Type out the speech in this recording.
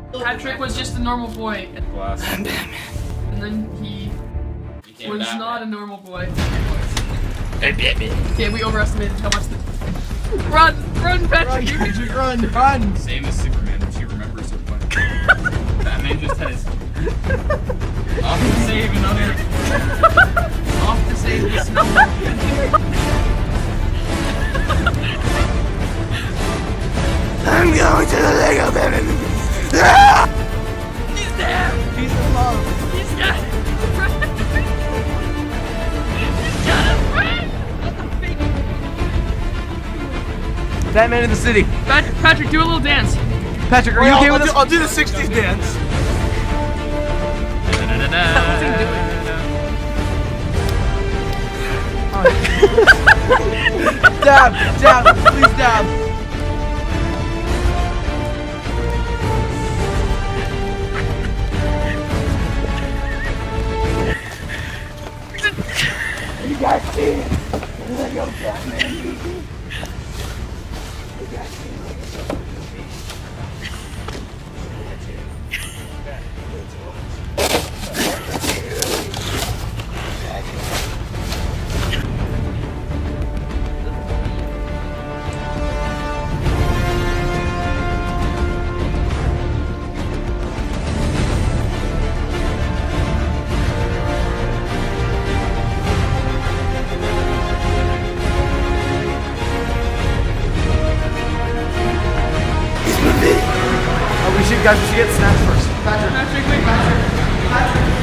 Patrick was just a normal boy. Glass. And then he was not a normal boy. Okay, we overestimated how much the... Run! Run, Patrick! Run! Same as Superman, which he remembers so funny. Batman just had his... Off to save another... Off to save the snow. I'm going to the Lego baby. He's there! Peace and love. He's got a friend! He's got a friend! Batman in the city. Patrick, do a little dance. Patrick, are you okay with this? I'll do the 60s dance. Dab, please dab. You guys see it? Lego Batman movie. You guys see it? Guys, we should get snaps first. Patrick, wait, Patrick.